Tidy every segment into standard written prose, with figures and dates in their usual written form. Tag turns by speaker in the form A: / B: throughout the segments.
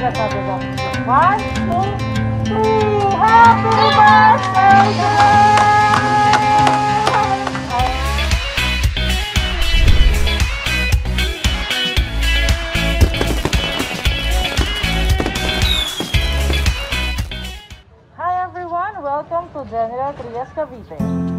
A: got another one. 1, 2, 3. Happy birthday, Glenn! Hi everyone, welcome to General Trias Cavite.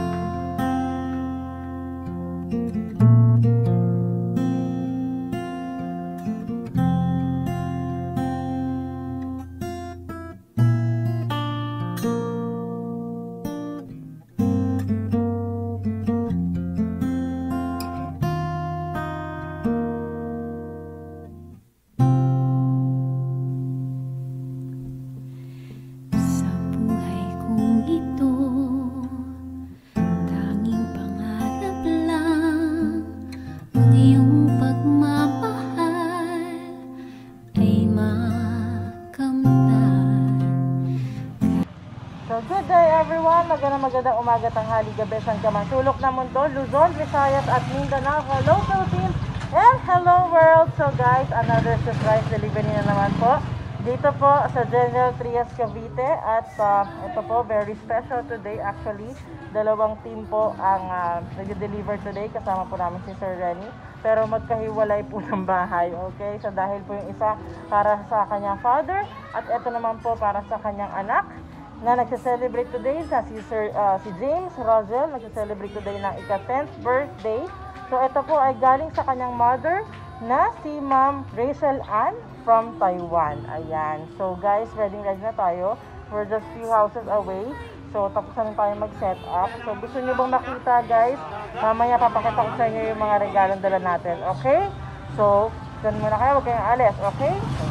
A: Good day everyone! Magandang umaga, tanghali, gabi, saan ka man sulok na mundo, Luzon, Visayas at Mindanao. Hello Philippines and hello world! So guys, another surprise delivery na naman po dito po sa General Trias Cavite. At ito po, very special today actually. Dalawang team po ang nag-deliver today, kasama po namin si Sir Renny. Pero magkahiwalay po ng bahay, okay? So dahil po yung isa para sa kanyang father at ito naman po para sa kanyang anak na nagse-celebrate today si James Rosel, nagse-celebrate today ng ika-10th birthday. So ito po ay galing sa kanyang mother na si Ma'am Rachel Ann from Taiwan. Ayan. So guys, ready na tayo. We're just few houses away. So tapos na tayo mag-set up. So gusto niyo bang makita guys? Mamaya papakita ko sa inyo yung mga regalong dala natin. Okay? So, dyan muna kayo. Huwag kayong alis. Okay?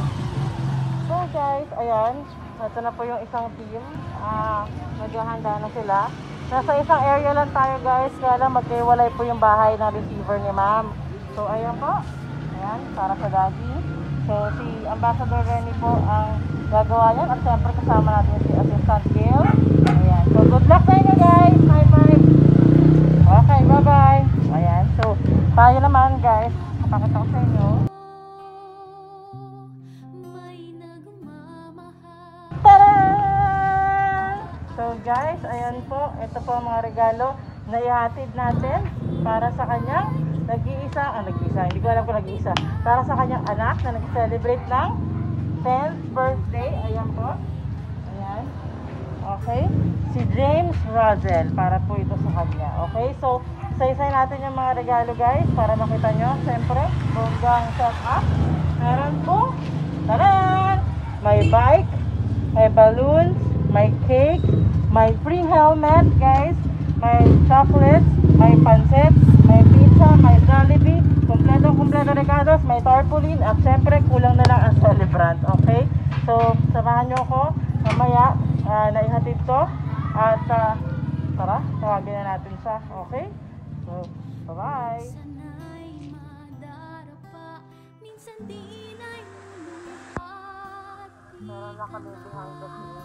A: So guys, ayan. Ito na po yung isang team. Naghahanda na sila. Nasa isang area lang tayo guys. Kaya lang magkaiwalay po yung bahay ng receiver ni ma'am. So ayan po. Ayan, para sa daddy. So si Ambassador Renny po ang gagawa yan. At siyempre kasama natin si Assistant Gail. Ayan. So good luck sa inyo guys. High five. Okay, bye bye. Ayan. So tayo naman guys. Kapakita ko sa inyo. So guys, ayan po, ito po ang mga regalo na ihatid natin para sa kanyang nag-iisa, hindi ko alam kung nag-iisa, para sa kanyang anak na nag-celebrate ng 10th birthday. Ayan po, ayan, okay, si James Rosel, para po ito sa kanya. Okay, so isa-isay natin yung mga regalo guys para makita nyo. Siyempre, bonggang set up. Meron po, taran, may bike, may balloons, may cake, may free helmet guys, may chocolates, may pancit, may pizza, may Jollibee, kompleto regalos, may tarpaulin, at syempre kulang na lang ang celebrant. Okay, so samahan nyo ako mamaya na ihatid to at tara, tawagin na natin siya. Okay, so bye bye. Meron na kami behind the scenes.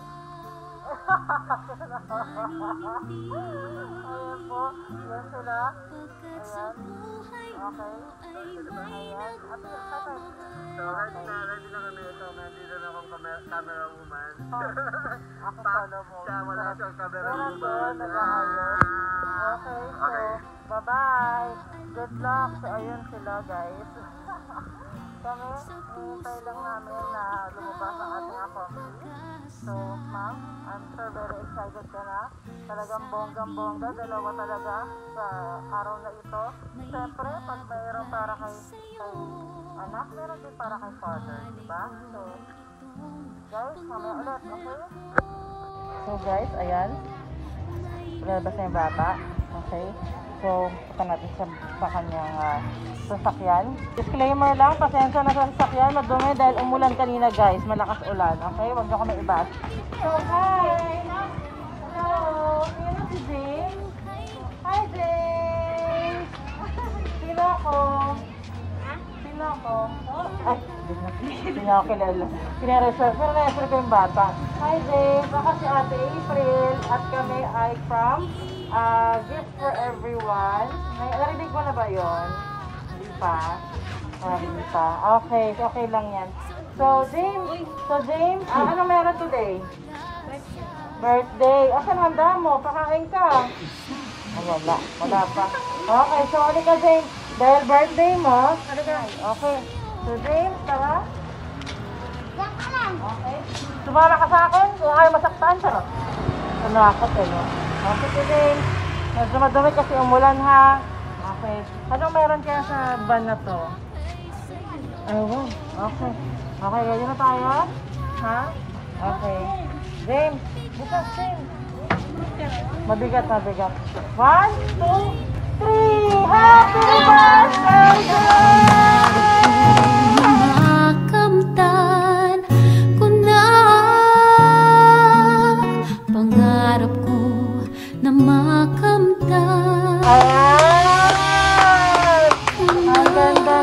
A: Ayan po, yan sila. Ayan, okay. Ayan, at yung tatay.
B: So ready na kami ito. Nandito na akong camera woman.
A: Ako solo mo.
B: Siya wala siyang camera
A: woman.
B: woman.
A: Okay, so bye bye. Good luck. So ayun sila guys. Kami, hintay lang namin na lumabas ang ating accomplice. So, ma'am, I'm sure very excited ka na. Talagang bonggang-bongga, dalawa talaga sa araw na ito. Siyempre, pag mayroon para kay anak, meron din para kay father, diba? So, guys, mamaya ulit, okay? So guys, ayan. Lalabas na yung bata, okay? So, punta natin sa kanyang sasakyan. Disclaimer lang, pasensya na sa sasakyan. Madumi dahil umulan kanina guys. Malakas ulan. Okay? Huwag nyo kami ibas. So, hi! Hello! Sino si James? Hi, James! Sino ako? Sino ako? Ay, hindi na ako kilala. Kinareserve. Pero na-reserve ko yung bata. Hi, James! Ako si Ate April. At kami ay from gift for everyone. Narinig mo na ba yun? Hindi pa. Hindi pa. Okay. Okay lang yan. James, ano meron today? Birthday. Asan handa mo? Pakain ka. Wala pa. Okay, so ano ka, James? Dahil birthday mo, okay. So, James, tara. Okay. Sumama ka sa akin, kung ayaw masaktan, sarap. Nanakot eh, no? Okay, so James. Medyo madumi kasi umulan, ha? Okay. Anong meron kaya sa van na to? Ayun. Okay. Okay, ready na tayo? Ha? Okay. James, bukas, James. Mabigat. 1, 2, 3. Happy birthday, James!
C: Makamtan ko na pangarap ko na makamtan.
A: Ayan! Ang ganda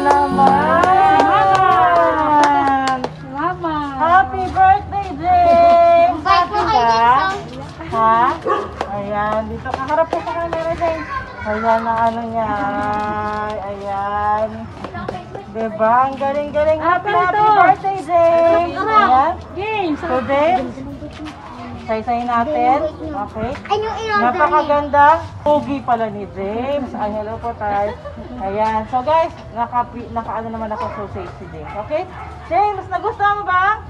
A: naman! Happy birthday, James! Happy ka? Ha? Ayan, dito kaharap ko sa camera, James. Ayan ang ano niya. Ayan. Diba? Ang galing-galing. Happy birthday, James! Ayan. So, James, say natin. Okay. Napakaganda. Pogi pala ni James. Ay, hello po tayo. Ayan. So, guys, naka-ano naman ako sausage si James. Okay? James, nagustuhan mo ba?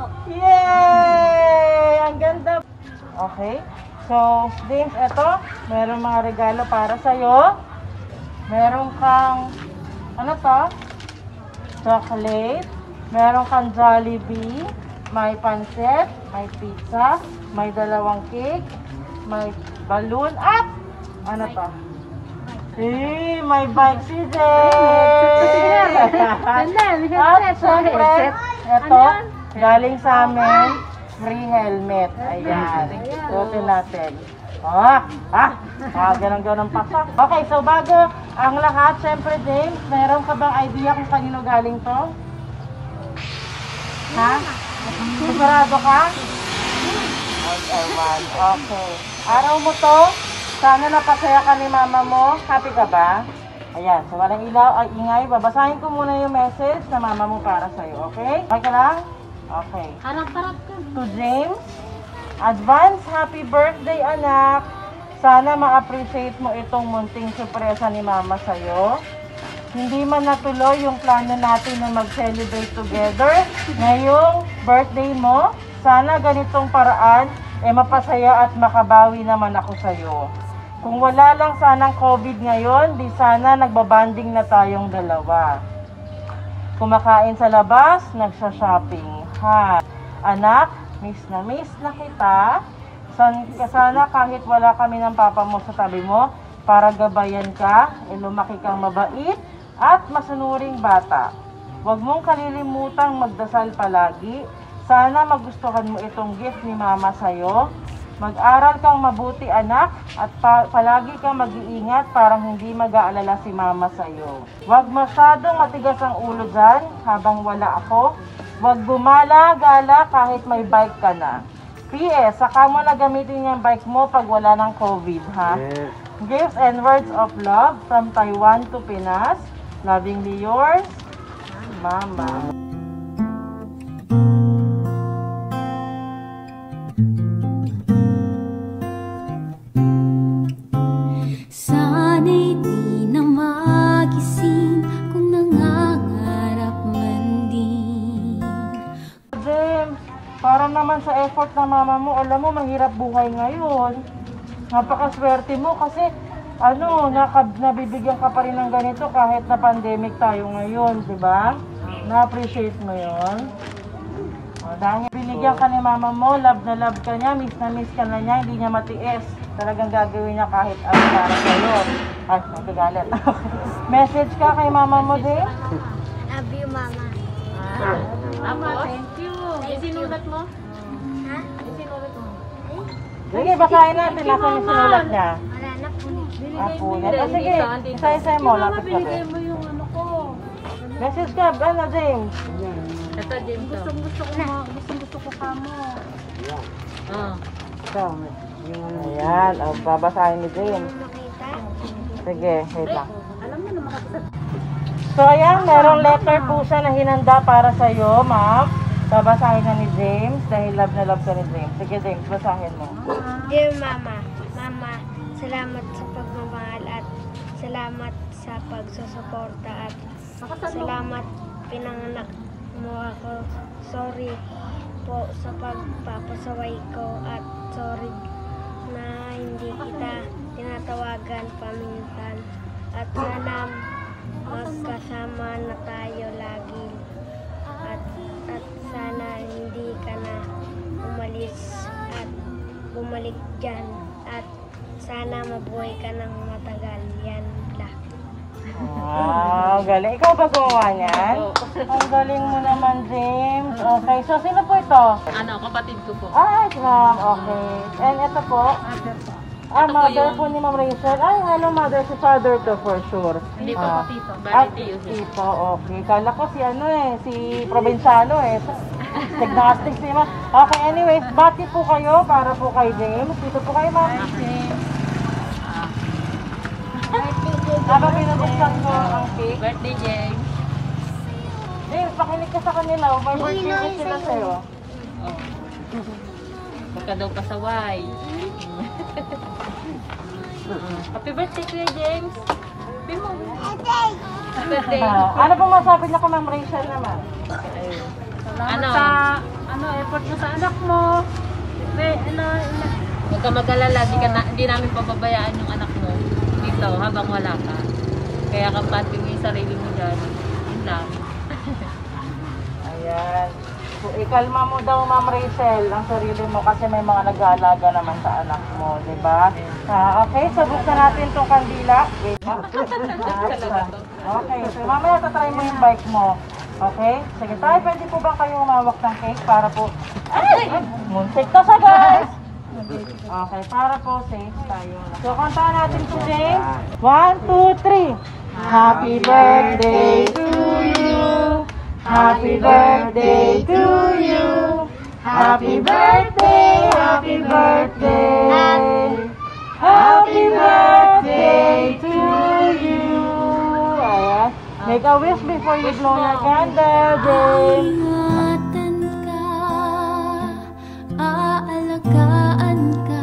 A: Yay! Ang ganda. Okay. So, James, eto. Meron mga regalo para sa'yo. Meron kang, ano to? Chocolate. Meron kang Jollibee. May pancit. May pizza. May 2 cake. May balloon. At, ano to? May bike si James! At, syempre, eto, galing sa amin, free helmet. Ayan. Suotin natin. Ganun pasak. Okay, so bago ang lahat, syempre, James, meron ka bang idea kung kanino galing to? Ha? Sigurado ka? Okay. Araw mo to, sana napasaya ka ni mama mo. Happy ka ba? Ayan, so walang ilaw, ingay. Babasahin ko muna yung message na mama mo para sa'yo, okay? Okay ka lang? Okay.
C: Harap-harap ka.
A: To James, advance happy birthday, anak. Sana ma-appreciate mo itong munting sorpresa ni mama sa'yo. Hindi man natuloy yung plano natin na mag-celebrate together ngayong birthday mo. Sana ganitong paraan, mapasaya at makabawi naman ako sa'yo. Kung wala lang sanang COVID ngayon, di sana nagbabanding na tayong dalawa. Kumakain sa labas, nagsha-shopping. Ha? Anak, miss na kita. Sana kahit wala kami ng papa mo sa tabi mo, para gabayan ka, lumaki kang mabait at masunuring bata. Huwag mong kalilimutang magdasal palagi. Sana magustuhan mo itong gift ni mama sa'yo. Mag-aral kang mabuti, anak, at palagi kang mag-iingat parang hindi mag-aalala si mama sa'yo. Huwag masyadong matigas ang ulo dyan habang wala ako. Huwag gumala-gala kahit may bike ka na. P.S. Saka mo na gamitin yung bike mo pag wala ng COVID, ha?
B: Yes.
A: Gifts and words of love from Taiwan to Pinas. Lovingly yours, Mama.
C: Sana'y di na magising kung nangangarap man din.
A: James, para naman sa effort ng mama mo, alam mo, mahirap buhay ngayon. Napakaswerte mo kasi nabibigyan ka pa rin ng ganito kahit na pandemic tayo ngayon, di ba? Na-appreciate mo yun? Dahil binigyan ka ni mama mo, love na love ka niya, miss na miss ka na niya, hindi niya matiis. Talagang gagawin niya kahit ano para sa'yo. Ay, nagagalit. Message ka kay mama mo, din?
D: Love you, Mama.
C: Thank you. Isinulat mo?
D: Ha?
C: Isinulat mo?
A: Sige, basahin natin. Nasaan yung sinulat niya?
D: Wala na po.
A: Punet. Sige, isa-isa mo. Lapit ka ba?
C: mo yung ano ko.
A: Message ka, James?
C: Ito, James. Gusto ko ka mo.
A: Ayan, babasahin ni James.
D: Makita.
A: Sige, wait lang.
C: Alam mo na makapasal.
A: So, So, ayan, merong letter po siya na hinanda para sa'yo, ma'am. Babasahin na ni James dahil love na love ka ni James. Sige, James, basahin mo.
D: Dear Mama, Mama, salamat sa pagmamahal at salamat sa pagsusuporta at salamat pinanganak mo ako. Sorry po sa pagpapasaway ko at sorry na hindi kita tinatawagan paminsan at sana magkasama na tayo lagi at sana hindi ka na umalis at bumalik dyan at sana mabuhay ka ng matagal yan lang.
A: Wow, galing. Ikaw ba gumawa niyan? Ang galing mo naman, James. Okay, so sino po ito?
C: Ano, kapatid ko po.
A: Ay, ma'am, okay. And ito po? Mother po ni Ma'am Rachel. Ay, hello, mother. Si father to for sure.
C: Hindi po po tito.
A: Ah,
C: Bali tiyo siya.
A: tito, okay. Kala ko si si Provinciano Tignaastig si ma'am. Okay, anyways, bati po kayo para po kay James. Dito po kayo, ma'am. Habang pinabuksan ko ang cake.
C: Birthday, James.
A: James, pakinig ka sa kanila. May birthday wish sila sa'yo.
C: Oh. Baka daw pasaway. Happy birthday, Kuya James. Happy mo. Happy birthday.
A: Ano po masabi niyo kay Ma'am Rachel naman?
C: Ano?
A: Effort mo sa anak mo.
C: Huwag ka mag-alala, di namin papabayaan yung anak mo dito habang wala ka. Kaya kampante mo yung sarili mo dyan. Yun lang.
A: Ayan. So, ikalma mo daw, Ma'am Rachel, ang sarili mo kasi may mga nag-aalaga naman sa anak mo, di ba? Okay, so buksan natin itong kandila. Wait, okay, so mamaya tatry mo yung bike mo. Okay? Sige tayo, pwede po ba kayong umawak ng cake para po... Ay! Muntik na siya, guys! Okay, para po safe tayo. So, kantaan natin to James. 1, 2, 3. Happy birthday to you. Happy birthday to you. Happy birthday, happy birthday. Happy birthday to you. Ayan. Make a wish before you blow your candle, James.
E: Ingatan ka, aalagaan ka.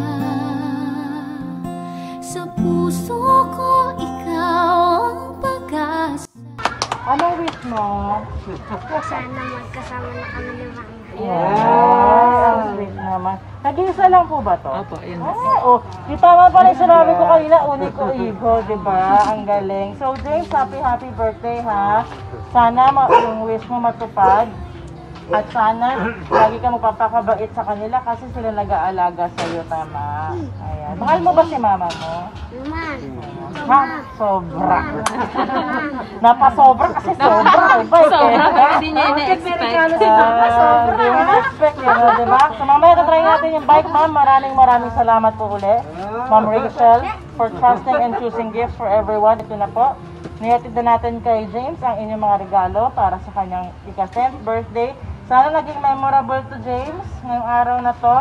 E: Sa puso ko, ikaw ang pag-asa.
A: Anong wish mo?
D: Sana magkasama na kami ni Mama.
A: Wow, sweet naman. Nag-iisa lang po ba to?
C: Opo, yun.
A: Di tama pala yung sinabi ko kanina, uniko igo, di ba? Ang galing. So, James, happy birthday, ha? Sana yung wish mo matupad. At sana, lagi ka magpapakabait sa kanila kasi sila nag-aalaga sa'yo, tama? Ayan. Mahal mo ba si mama mo?
D: Naman.
A: Ha? Sobra. Napasobra kasi sobra.
C: Hindi niya ina-expect.
A: Hindi mo na-expect yun, diba? So mamaya tatry natin yung bike, ma'am. Maraming salamat po uli. Ma'am Rachel, for trusting and choosing gifts for everyone. Ito na po. Nihatid na natin kay James ang inyong mga regalo para sa kanyang ika-10th birthday. Sana naging memorable to James ngayong araw na to.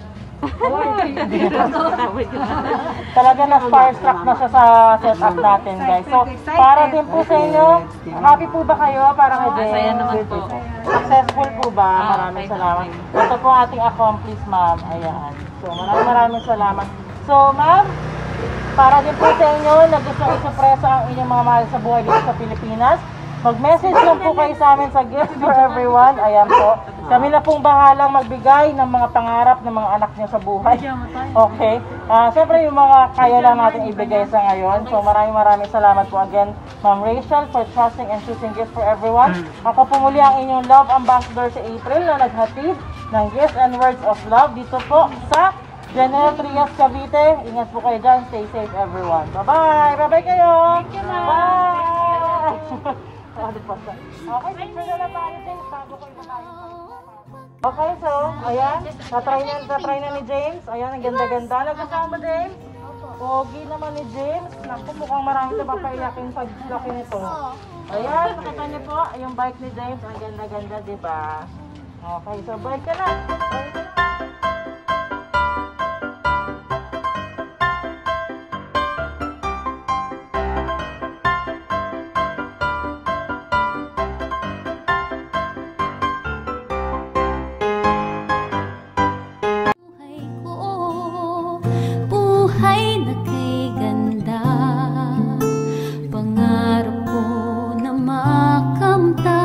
A: Talaga na starstruck na siya sa setup natin, guys. So, para din po sa inyo, happy po ba kayo para kay James?
C: Masaya naman po.
A: Successful po ba? Maraming salamat. Ito po ating accomplice, ma'am. Ayan. So, maraming salamat. So, ma'am, para din po sa inyo na gusto isupresa ang inyong mga mahal sa buhay dito sa Pilipinas, mag-message lang po kayo sa amin sa Gift for Everyone. Ayan po. Kami na pong bahalang magbigay ng mga pangarap ng mga anak niyo sa buhay. Okay. Siyempre yung mga kaya lang natin ibigay sa ngayon. So maraming salamat po again, Ma'am Rachel, for trusting and choosing Gift for Everyone. Ako po muli ang inyong love ambassador si April na naghatid ng gifts and words of love dito po sa General Trias, Cavite. Ingat po kayo dyan. Stay safe, everyone. Bye-bye! Bye-bye kayo! Bye! Okay, picture na lang tayo, James. Bago ko tayo. Okay, so, ayan. Natry na ni James. Ayan, ang ganda-ganda. Nagustuhan mo, James? Pogi naman ni James. Naku, mukhang marami ito papaiyakin sa laki nito. Ayan, nakita niyo po, yung bike ni James. Ang ganda-ganda, diba? Okay, so bike ka na.
E: ang